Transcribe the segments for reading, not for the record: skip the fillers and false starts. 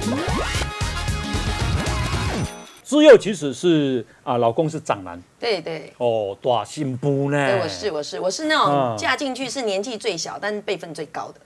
之佑其实是老公是长男， 对对， 哦，大新妇呢？ 对，我是那种嫁进去是年纪最小，但是辈分最高的。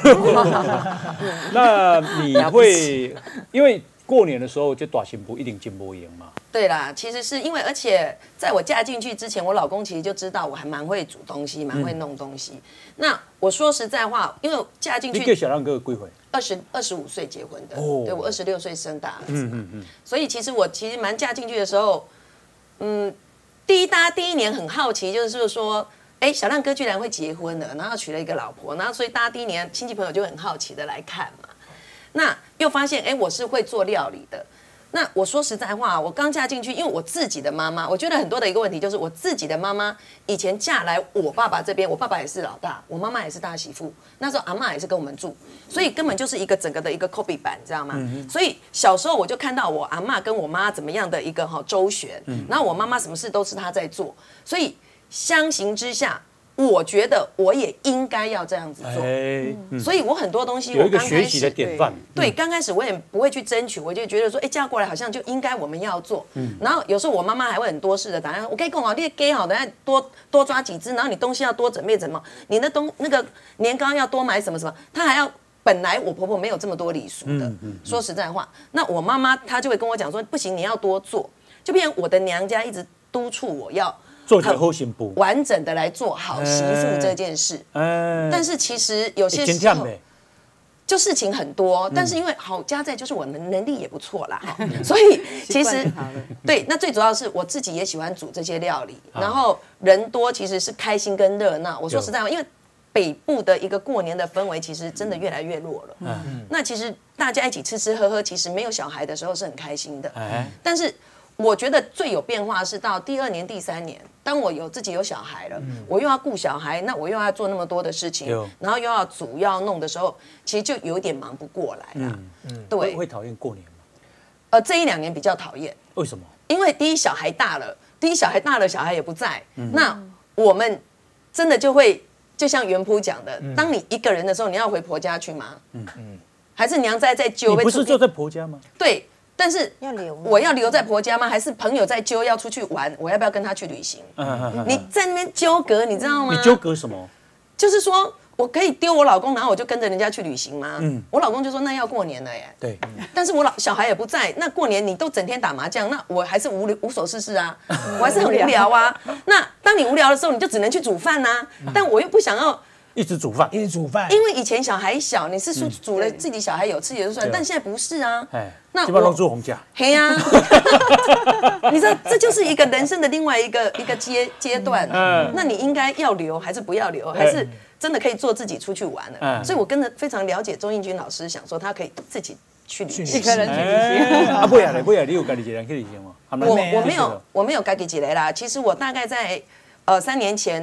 那你会因为过年的时候，这大新妇一定进不赢嘛？ 对啦，其实是因为，而且在我嫁进去之前，我老公其实就知道我还蛮会煮东西，蛮会弄东西。那我说实在话，因为嫁进去， 你跟小亮哥几岁 25岁结婚的， 哦对我26岁生大儿子嘛，所以其实我蛮嫁进去的时候，大家第一年很好奇，就是说，哎，小亮哥居然会结婚了，然后娶了一个老婆，然后所以大家第一年亲戚朋友就很好奇的来看嘛。那又发现，哎，我是会做料理的。那我说实在话，我刚嫁进去，因为我自己的妈妈，我觉得很多的一个问题就是我自己的妈妈以前嫁来我爸爸这边，我爸爸也是老大，我妈妈也是大媳妇，那时候阿嬷也是跟我们住，所以根本就是一个整个的一个 copy 版，知道吗？所以小时候我就看到我阿嬷跟我妈怎么样的一个周旋，然后我妈妈什么事都是她在做，所以相形之下。我觉得我也应该要这样子做，所以我很多东西有一个学习的典范。 对，刚开始我也不会去争取，我就觉得说，哎，嫁过来好像就应该我们要做。然后有时候我妈妈还会很多事的打电话，我跟你讲哦，你给好，等下多抓几只，然后你东西要多准备什么，你那个年糕要多买什么什么，她还要。本来我婆婆没有这么多礼俗的，说实在话，那我妈妈她就会跟我讲说，不行，你要多做，就变成我的娘家一直督促我要。 做好好媳妇， 完整的来做好媳妇这件事。但是其实有些时候，就事情很多，但是因为好家在就是我们能力也不错啦，所以其实对，那最主要是我自己也喜欢煮这些料理，然后人多其实是开心跟热闹。我说实在话，因为北部的一个过年的氛围其实真的越来越弱了。那其实大家一起吃吃喝喝，其实没有小孩的时候是很开心的。但是我觉得最有变化是到第2年、第3年，当我自己有小孩了，我又要顾小孩，那我又要做那么多的事情，然后又要煮又要弄的时候，其实就有一点忙不过来啦。对， 会讨厌过年吗？ 这1-2年比较讨厌。 为什么？ 因为第一小孩大了，小孩也不在，那我们真的就会就像原铺讲的，当你一个人的时候，你要回婆家去吗？还是娘在揪？ 你不是就在婆家吗？ 对。但是我要留在婆家吗？还是朋友在揪要出去玩？我要不要跟他去旅行？你在那边纠葛，你知道吗？ 你纠葛什么？ 就是说我可以丢我老公，然后我就跟着人家去旅行吗？我老公就说那要过年了耶。 对。 但是我小孩也不在，那过年你都整天打麻将，那我还是无所事事啊，我还是很无聊啊。那当你无聊的时候，你就只能去煮饭啊。但我又不想要。 一直煮饭， 因为以前小孩小，你是煮了自己小孩有吃也就算，但现在不是啊。 那基本上住红家。 嘿呀，你知道这就是一个人生的另外一个阶段。那你应该要留还是不要留，还是真的可以做自己出去玩了？所以我非常了解钟英军老师，想说他可以自己去旅行， 一个人去旅行。 啊，不呀，你有自己一个人去旅行吗？ 我没有自己一个人啦。其实我大概在3年前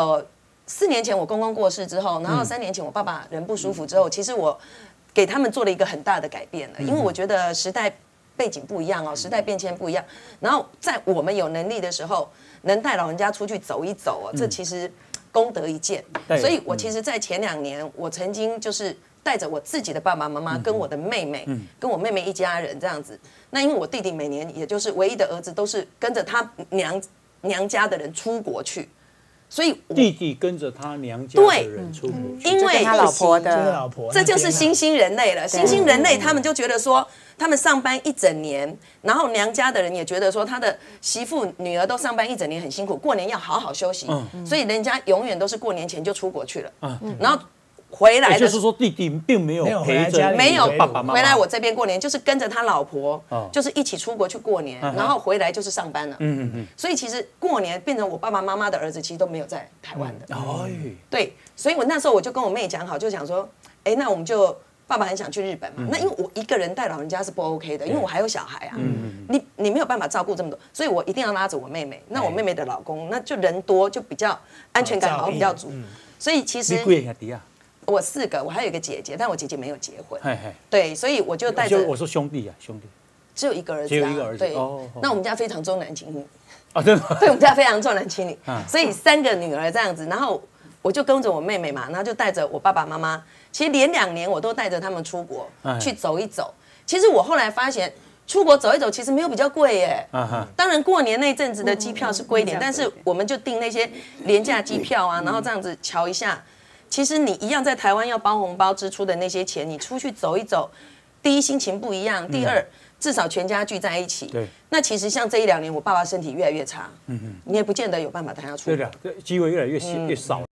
4年前我公公过世之后，然后3年前我爸爸人不舒服之后，其实我给他们做了一个很大的改变了，因为我觉得时代背景不一样哦，时代变迁不一样。然后在我们有能力的时候，能带老人家出去走一走哦，这其实功德一件。所以我其实，在前2年，我曾经就是带着我自己的爸爸妈妈跟我的妹妹，跟我妹妹一家人这样子。那因为我弟弟每年也就是唯一的儿子，都是跟着他娘家的人出国去。所以弟弟跟着他娘家的人出国去， 因为他老婆的， 这就是新兴人类了。新兴人类他们就觉得说，他们上班一整年，然后娘家的人也觉得说，他的媳妇女儿都上班一整年很辛苦，过年要好好休息，所以人家永远都是过年前就出国去了，然后。回来的就是说弟弟并没有陪着没有爸爸妈妈回来我这边过年，就是跟着他老婆，就是一起出国去过年，然后回来就是上班了。所以其实过年变成我爸爸妈妈的儿子，其实都没有在台湾的。对，所以我那时候我就跟我妹讲好，就想说，哎，那我们就爸爸很想去日本嘛，那因为我一个人带老人家是不 OK 的，因为我还有小孩啊，你没有办法照顾这么多，所以我一定要拉着我妹妹。那我妹妹的老公，那就人多就比较安全感好比较足，所以其实你几个兄弟啊？ 我4个，我还有一个姐姐，但我姐姐没有结婚。对，所以我就带着。 我说兄弟啊，兄弟。 只有一个儿子。 只有一个儿子。 对。那我们家非常重男轻女。 啊，真的。 对，我们家非常重男轻女，所以3个女儿这样子，然后我就跟着我妹妹嘛，然后就带着我爸爸妈妈，其实连2年我都带着他们出国去走一走。 其实我后来发现，出国走一走其实没有比较贵耶。 啊当然过年那阵子的机票是贵一点，但是我们就订那些廉价机票啊，然后这样子瞧一下。其实你一样在台湾要包红包支出的那些钱，你出去走一走，第一心情不一样，第二至少全家聚在一起。 对。 那其实像这1、2年，我爸爸身体越来越差，你也不见得有办法带他出国。 对的，机会越来越少。